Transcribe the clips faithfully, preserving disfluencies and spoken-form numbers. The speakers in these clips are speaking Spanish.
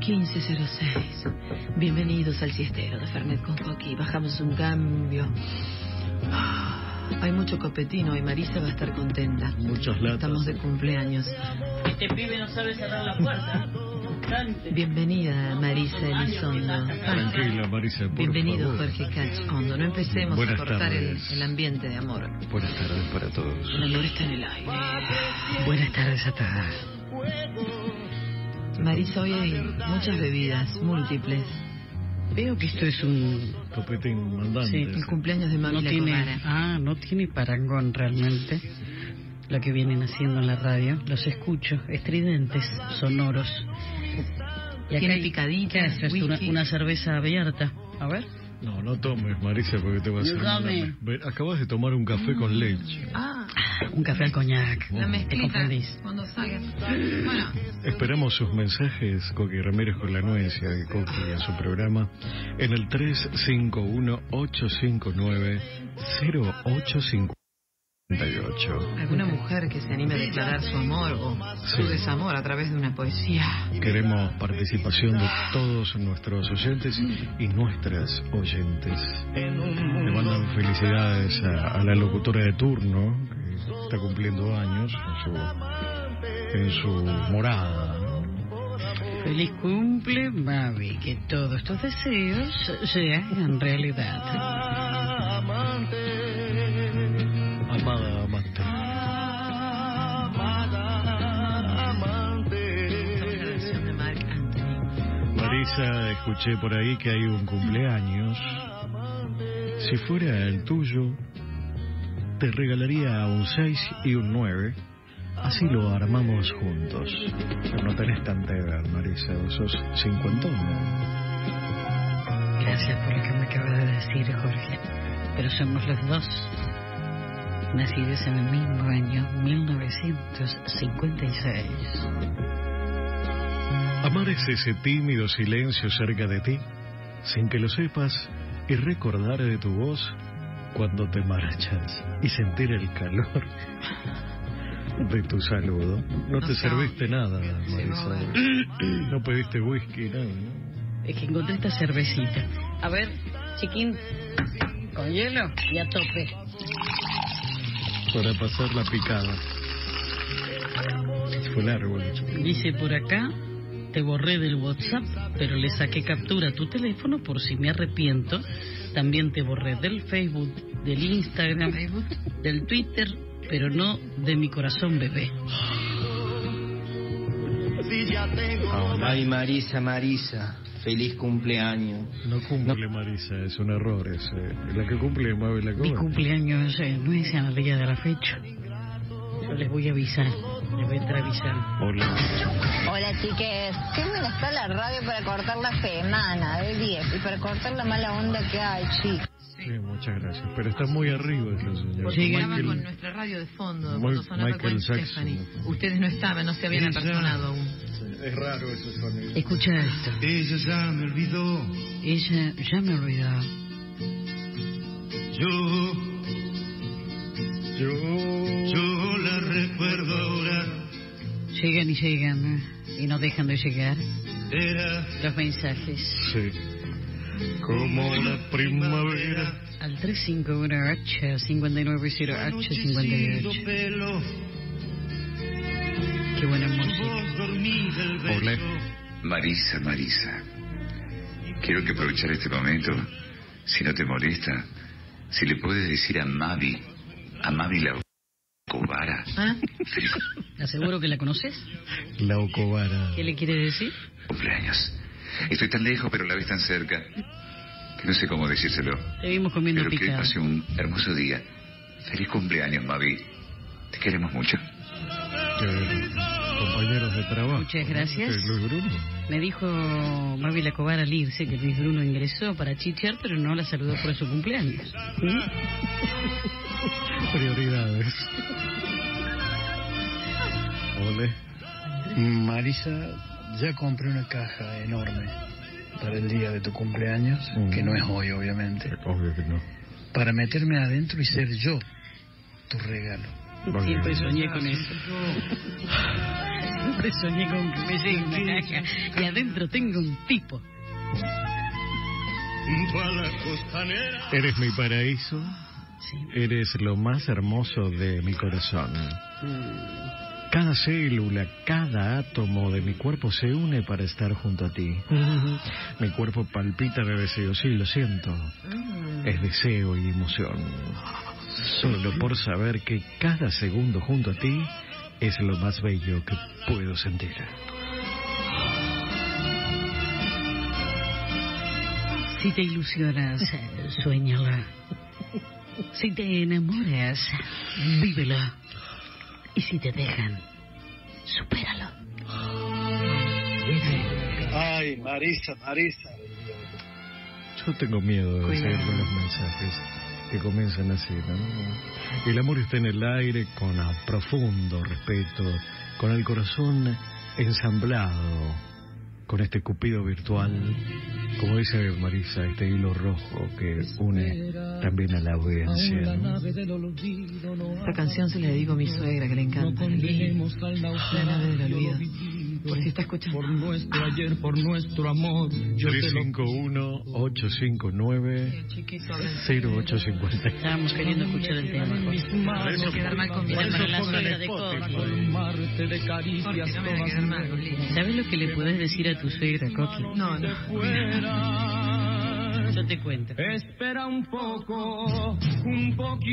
quince cero seis. Bienvenidos al siestero de Fernet con Coqui. Bajamos un cambio. Hay mucho copetino y Marisa va a estar contenta. Muchos latas. Estamos de cumpleaños. Este pibe no sabe cerrar la puerta. Bienvenida, Marisa Elizondo. Tranquila, Marisa, por Bienvenido, favor. Jorge Cachondo. No empecemos Buenas a cortar el, tardes. el ambiente de amor. Buenas tardes para todos. El amor está en el aire. Buenas tardes a todas. Marisa, hoy hay muchas bebidas, múltiples. Veo que esto es un... Copetín mandante. Sí, El cumpleaños de Mami no La tiene, Cobara. ah, no tiene parangón realmente lo que vienen haciendo en la radio. Los escucho, estridentes, sonoros. Y acá Tiene hay- picaditas, ¿qué haces? Una, whisky. una cerveza abierta. A ver. No, no tomes, Marisa, porque te va a hacer Dame. una- Ve, acabas de tomar un café con leche. Ah, Un café al coñac. la ¿Te mezclita. confundís? Cuando salga. Bueno, Esperamos sus mensajes, Coqui Ramírez con la anuencia de Coqui en su programa, en el tres cinco uno, ocho cinco nueve, cero ocho cinco ocho. alguna mujer que se anime a declarar su amor o su Sí. desamor a través de una poesía. Queremos participación de todos nuestros oyentes y nuestras oyentes. Le mandan felicidades a, a la locutora de turno, que está cumpliendo años en su, en su morada, ¿no? Feliz cumple, Mavi. Que todos tus deseos se hagan realidad. Amada amante. Estamos en la versión de Marc Anthony. Marisa, escuché por ahí que hay un cumpleaños. Si fuera el tuyo, te regalaría un seis y un nueve. Así lo armamos juntos. Pero no tenés tanta edad, Marisa. Vos sos cincuentón. Gracias por lo que me acaba de decir, Jorge. Pero somos los dos nacidos en el mismo año, mil novecientos cincuenta y seis. Amar es ese tímido silencio cerca de ti, sin que lo sepas, y recordar de tu voz cuando te marchas y sentir el calor de tu saludo. No, No te sea serviste obvio. nada, Sí, Marisa. no, No pediste whisky, nada, ¿no? Es que encontré esta cervecita. A ver, chiquín, con hielo y a tope. Para pasar la picada. Fue largo. Dice por acá, te borré del WhatsApp, pero le saqué captura a tu teléfono por si me arrepiento. También te borré del Facebook, del Instagram, Facebook. del Twitter, pero no de mi corazón bebé. Ay, Marisa, Marisa, feliz cumpleaños. No cumple Marisa, es un error ese. La que cumple mueve la Mi cola. cumpleaños eh, no es en el día de la fecha. Yo les voy a avisar, les voy a estar avisando. Hola. Hola chiques, qué buena está la radio para cortar la semana de diez y para cortar la mala onda que hay, chicos. Sí, muchas gracias. Pero está muy arriba ese señor. Porque Sí, estaba Michael- con nuestra radio de fondo Muy- cuando sonaba Michael Gwen Jackson. Stefani. Ustedes no estaban, no se habían Ella- apersonado aún. Es raro ese sonido. Escucha esto. Ella ya me olvidó, Ella ya me olvidó. yo, Yo... yo la recuerdo ahora. Llegan y llegan eh, y no dejan de llegar Era los mensajes. Sí. Como la primavera. Al tres cinco uno ocho, cinco nueve cero ocho, cinco anochecido ocho. pelo, Qué buena tu música. voz dormida el beso. Olé. Marisa, Marisa, quiero que aprovechar este momento, si no te molesta, si le puedes decir a Mavi, a Mavi la Cobara, ¿Ah? feliz ¿Aseguro que la conoces? La Ocobara. ¿Qué le quiere decir? cumpleaños. Estoy tan lejos, pero a la vez tan cerca, que no sé cómo decírselo. Te vimos comiendo Pero que hoy picada. pase un hermoso día. Feliz cumpleaños, Mavi. Te queremos mucho. Que- compañeros de trabajo. Muchas gracias. ¿Qué, Luis Bruno? Me dijo Mavi la Cobara al irse que Luis Bruno ingresó para chichear, pero no la saludó por su cumpleaños. Prioridades. Ole. Marisa, ya compré una caja enorme para el día de tu cumpleaños, Mm. que no es hoy, obviamente, Obvio que no. para meterme adentro y ser yo tu regalo. Porque... Siempre soñé con eso. Siempre soñé con que me llegue una caja y adentro tengo un tipo. Eres mi paraíso. Sí. Eres lo más hermoso de mi corazón. Cada célula, cada átomo de mi cuerpo se une para estar junto a ti. Mi cuerpo palpita de deseo, sí, lo siento. Es deseo y emoción. Solo por saber que cada segundo junto a ti es lo más bello que puedo sentir. Si te ilusionas, suéñala. Si te enamoras, vívelo. Y si te dejan, supéralo. Ay, Marisa, Marisa. Yo tengo miedo de Cuidado. seguir con los mensajes que comienzan así, ¿no? El amor está en el aire con a profundo respeto, con el corazón ensamblado, con este cupido virtual, como dice Marisa, este hilo rojo que une también a la audiencia, ¿no? Esta canción se la dedico a mi suegra, que le encanta. Lili, la nave del olvido. Por si está escuchando. Por nuestro ayer, por nuestro amor. tres cinco uno, ocho cinco nueve, cero ocho cinco cero. Estábamos queriendo escuchar el tema. No me quedar mal con mi Era para la hermana. suegra de Coqui. Colmarte de caricias Porque no me va a todas quedar mal con Lili. ¿Sabes lo que le puedes decir a tu suegra, Coqui? No, no. Yo te cuento. Espera un poco, un poquito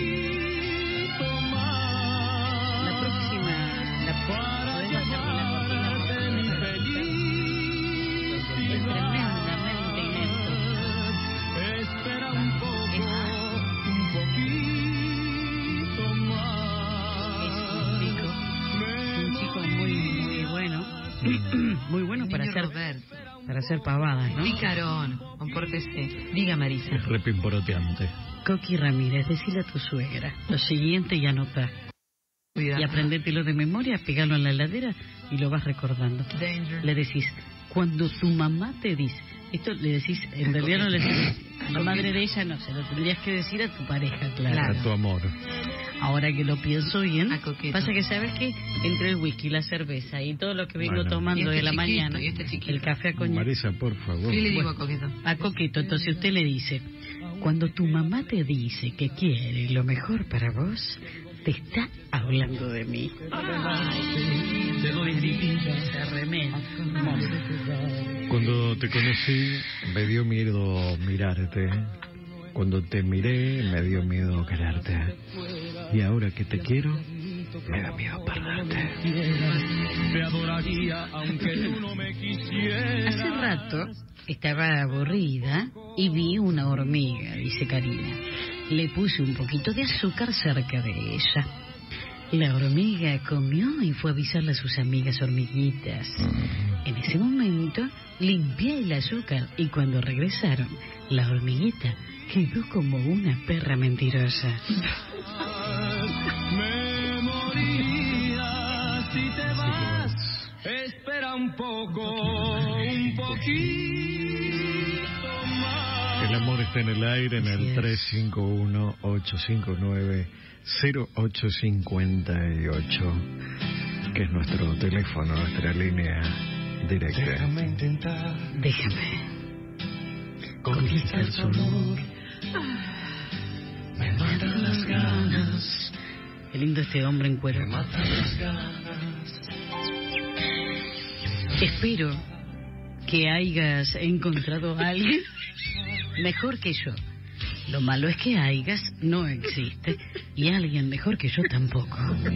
más. La próxima, la Para podés hacer la llamarte mi Es tremendamente inepto. Espera un poco, un poquito más. Es un chico, un chico muy, muy bueno. Muy bueno para Niño hacer, Roberto. para hacer pavadas, ¿no? Picarón, compórtese. Diga, Marisa. Es repimporoteante. Coqui Ramírez, decile a tu suegra lo siguiente y anota. Cuidado. Y aprendételo de memoria, pegalo en la heladera y lo vas recordando. Danger. Le decís, cuando tu mamá te dice, esto le decís, en realidad no le decís, a la madre de ella no, se lo tendrías que decir a tu pareja, claro. Claro. A tu amor. Ahora que lo pienso bien, A Coqueto. pasa que sabes que entre el whisky, la cerveza y todo lo que vengo Bueno. tomando Y este de la chiquito, mañana, y este chiquito. el café a coñac, Marisa, por favor. ¿Qué le digo Bueno. a Coqueto? a Coqueto, entonces usted le dice, cuando tu mamá te dice que quiere lo mejor para vos, te está hablando de mí. Te doy esa remera. Cuando te conocí, me dio miedo mirarte. Cuando te miré, me dio miedo quererte. Y ahora que te quiero, me da miedo perderte. Te adoraría aunque tú no me quisieras. Hace rato estaba aburrida y vi una hormiga, dice Karina. Le puse un poquito de azúcar cerca de ella. La hormiga comió y fue a avisarle a sus amigas hormiguitas. En ese momento limpié el azúcar y cuando regresaron, la hormiguita quedó como una perra mentirosa. Me moría si te vas. Espera un poco, un poquito más. El amor está en el aire en Así el es. tres cinco uno, ocho cinco nueve, cero ocho cinco ocho, que es nuestro teléfono, nuestra línea directa. Déjame intentar Déjame conquistar su amor. Me matan las ganas, Qué lindo este hombre en cuero. me matan las ganas. Espero que hayas encontrado a alguien mejor que yo. Lo malo es que hayas no existe y alguien mejor que yo tampoco. Hacer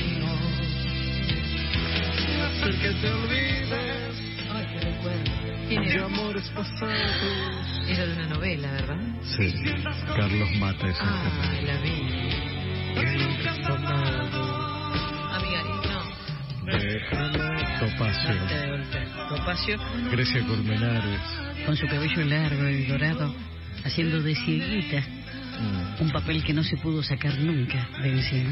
que te olvides Ay, qué recuerdo. ¿Quién de era? amores pasados. Era de una novela, ¿verdad? Sí, Carlos Mata es Ah, el la vi. Que nunca has amado. Amigarito. Déjame Marta Topacio. de golpe. Topacio, Grecia Colmenares. con su cabello largo y dorado, haciendo de cieguita Mm. un papel que no se pudo sacar nunca de encima.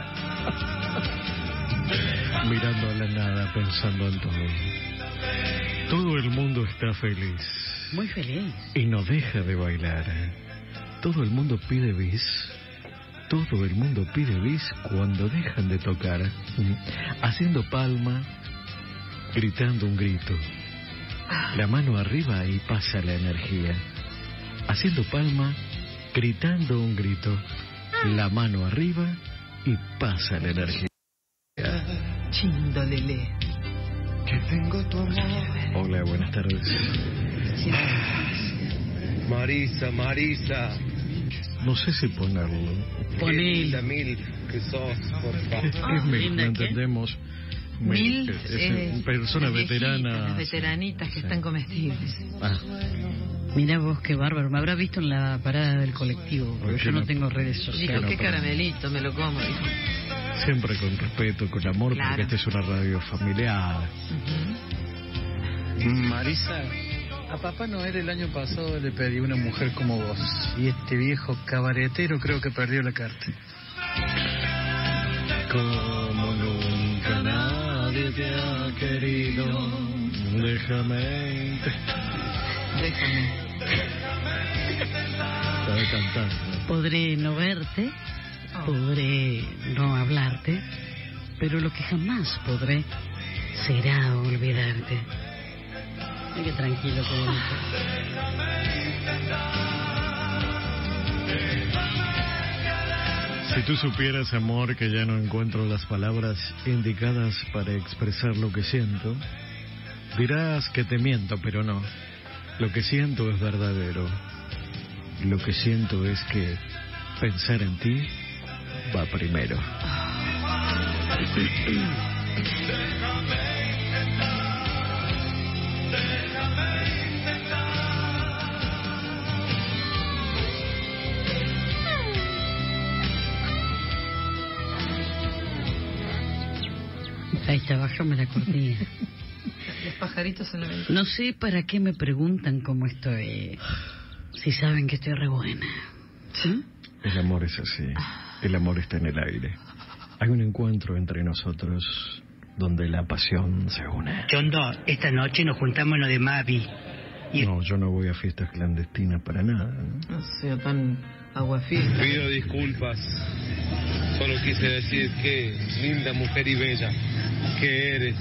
Mirando a la nada, pensando en todo. Todo el mundo está feliz Muy feliz. y no deja de bailar. Todo el mundo pide bis todo el mundo pide bis cuando dejan de tocar, haciendo palma, gritando un grito. La mano arriba y pasa la energía. Haciendo palma, gritando un grito. La mano arriba y pasa la energía. Chindolele. Que tengo tu amor. Hola, buenas tardes. Marisa, Marisa. No sé si ponerlo. Qué linda mil que sos, por favor. Es mil, no ¿qué? entendemos. Mil es eh, persona las viejitas, veterana. las veteranitas que Sí. están comestibles. Ah, Mira vos qué bárbaro, me habrá visto en la parada del colectivo, porque ¿Por qué yo no no? tengo redes Dijo, sociales. no, qué pero- caramelito, me lo como. Dijo. siempre con respeto, con amor, Claro. porque esta es una radio familiar. Ujú. Marisa, a Papá Noel el año pasado le pedí una mujer como vos. Y este viejo cabaretero creo que perdió la carta. Como nunca nadie te ha querido, déjame. Déjame. Estaba cantando. Podré no verte, Oh. podré no hablarte, pero lo que jamás podré será olvidarte. Ay, qué tranquilo, qué bonito. Si tú supieras, amor, que ya no encuentro las palabras indicadas para expresar lo que siento, dirás que te miento, pero no. Lo que siento es verdadero. Lo que siento es que pensar en ti va primero. Ahí está, bájame la cortina. Los pajaritos en la ventana. No sé para qué me preguntan cómo estoy, si saben que estoy re buena. ¿Sí? El amor es así. El amor está en el aire. Hay un encuentro entre nosotros donde la pasión se une. Chondo, esta noche nos juntamos en lo de Mavi. Y No, yo no voy a fiestas clandestinas para nada. ¿no? No sea tan aguafiesta. Pido disculpas. Solo quise decir que linda mujer y bella que eres.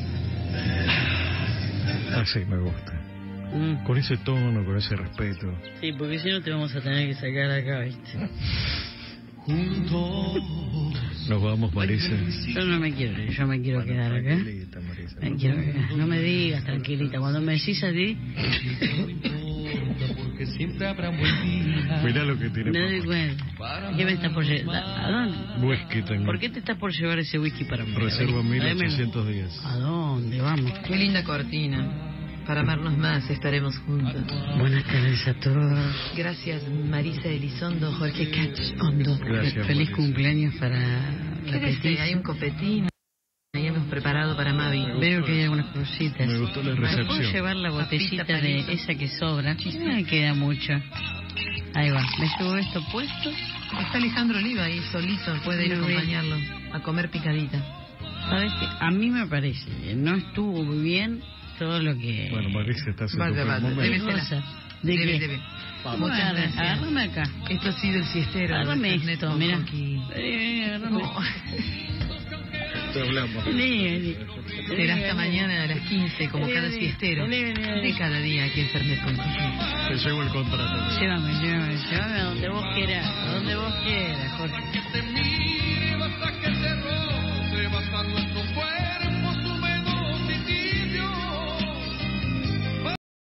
Así me gusta. Mm. Con ese tono, con ese respeto. Sí, porque si no te vamos a tener que sacar acá, ¿viste? Nos vamos, Marisa. Yo no me quiero ir, yo me quiero Bueno, quedar acá. tranquilita, Marisa. Me quiero quedar. No me digas tranquilita, cuando me decís así, Porque siempre habrá un buen día. Mirá lo que tiene me doy papá. cuenta. ¿Qué me estás por llevar? ¿A dónde? Whisky tengo. ¿Por qué te estás por llevar ese whisky para mí? Reserva Tráeme- mil ochocientos días. ¿A dónde? Vamos. Qué linda cortina. Para amarnos más estaremos juntos. Buenas tardes a todos. Gracias, Marisa Elizondo, Jorge Cachondo. Gracias, Feliz Marisa. cumpleaños para ¿Qué la es este? petiza. Hay un copetín. Ahí hemos preparado para Mavi. Veo que hay algunas cositas. Me gustó la ¿Me puedo recepción. llevar la botellita Papita, de palito. esa que sobra? No me queda mucho. Ahí va. Me llevo esto puesto. Está Alejandro Oliva ahí solito. Puede ir a Muy bien. acompañarlo a comer picadita. ¿Sabes qué? A mí me parece que no estuvo muy bien todo lo que... Bueno, Marisa está haciendo Vaya, un vaya, momento. debe ¿Qué ser. cosa? ¿De Debe, qué? debe. Vamos, Muchas agarra- gracias. agárrame acá. Esto ha sido el siestero. de Agárrame Fernet esto, con mira. Coqui. Eh, agárrame. No. Te hablamos. Vení, vení. Será hasta mañana a las quince, como Vení, cada vení. siestero. Vení, vení, vení. De cada día aquí en Fernet con Coqui. Te llevo el contrato. Llévame, llévame, llévame a donde vos quieras, a donde vos quieras, Jorge.